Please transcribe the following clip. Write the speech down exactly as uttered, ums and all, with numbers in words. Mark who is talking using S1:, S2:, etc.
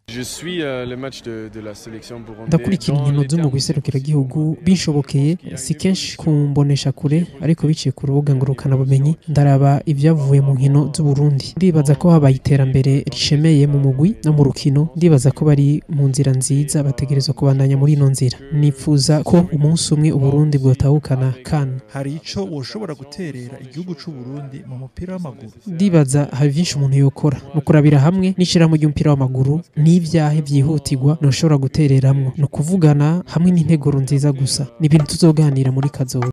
S1: Je suis euh, le match de, de la sélection burundaise.
S2: ndakurikira inkino z'umugwi serukiragihugu binshobokeye si kenshi ku mbonesha kure ariko biciye ku rubuga ngurukanabumenyi ndaraba ibyavuye mu nkino z'Uburundi. Ndibaza ko habaye iterambere rishemeye mu mugwi no mu rukino, ndibaza ko bari mu nzira nziza bategerezwa kubandanya muri ino nzira. Nipfuza ko umunsi umwe Uburundi bwotahukana CAN.
S3: Hari ico woshobora guterera igihugu c'u Burundi mu mupira w'amaguru?
S2: Ndibaza hari vyinshi umuntu yokora no kurabira hamwe n'ishirahamwe ry'umupira w'amaguru n'ivyahe vyihutirwa noshobora gutereramwo no kuvugana hamwe n'integuro nziza gusa. Ni ibintu tuzoganira muri kazoza.